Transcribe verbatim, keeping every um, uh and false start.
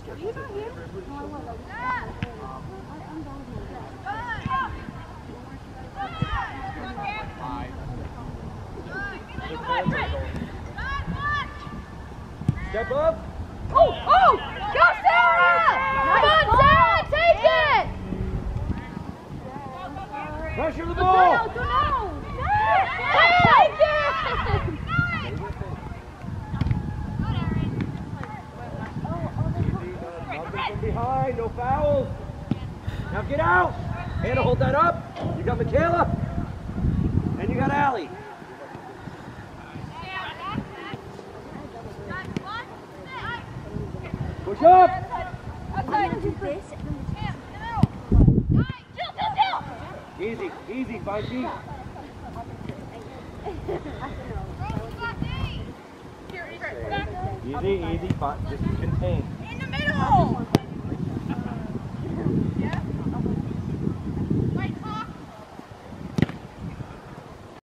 Step up. Oh, oh! Go, Sarah! Come on, Sarah, take it! Pressure the ball. Go, go now! Take it! Nothing from behind, no fouls. Now get out. Hannah, hold that up. You got Michaela. And you got Allie. Push up. Easy, easy, five feet. Easy, easy, five, just contain. In the middle!